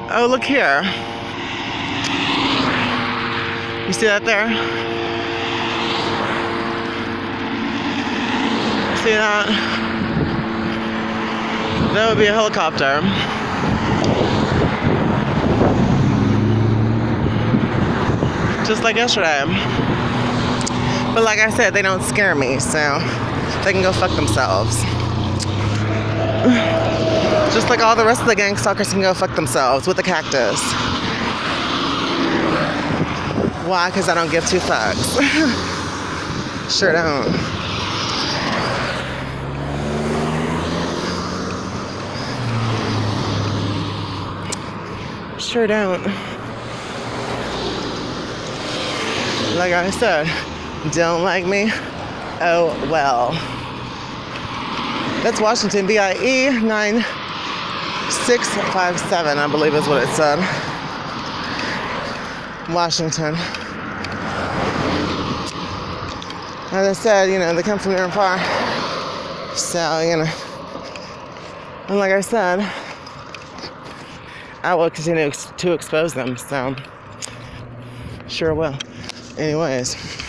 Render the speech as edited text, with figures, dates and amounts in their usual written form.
Oh, look here. You see that there? See that? That would be a helicopter. Just like yesterday. But like I said, they don't scare me, so they can go fuck themselves. Just like all the rest of the gang stalkers can go fuck themselves with the cactus. Why? Because I don't give two fucks. Sure don't. Sure don't. Like I said, don't like me? Oh well. That's Washington, BIE 9657, I believe is what it said. Washington. As I said, they come from near and far. So, and like I said, I will continue to expose them, so sure will. Anyways.